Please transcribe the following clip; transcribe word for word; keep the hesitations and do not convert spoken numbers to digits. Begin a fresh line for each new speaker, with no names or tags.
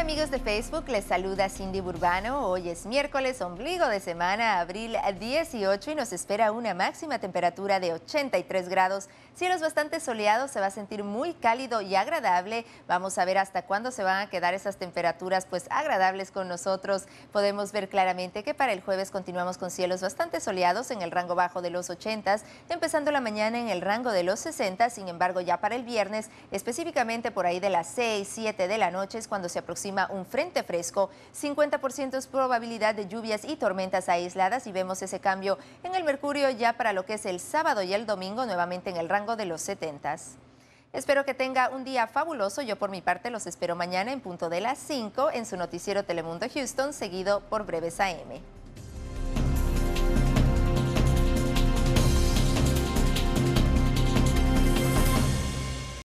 amigos de Facebook, les saluda Cindy Burbano. Hoy es miércoles, ombligo de semana, abril dieciocho, y nos espera una máxima temperatura de ochenta y tres grados. Cielos bastante soleados, se va a sentir muy cálido y agradable. Vamos a ver hasta cuándo se van a quedar esas temperaturas pues agradables con nosotros. Podemos ver claramente que para el jueves continuamos con cielos bastante soleados en el rango bajo de los ochenta, empezando la mañana en el rango de los sesenta. Sin embargo, ya para el viernes, específicamente por ahí de las seis, siete de la noche, es cuando se aproxima un frente fresco. cincuenta por ciento es probabilidad de lluvias y tormentas aisladas, y vemos ese cambio en el mercurio ya para lo que es el sábado y el domingo, nuevamente en el rango de los setenta. Espero que tenga un día fabuloso. Yo por mi parte los espero mañana en punto de las cinco en su noticiero Telemundo Houston, seguido por Breves A M.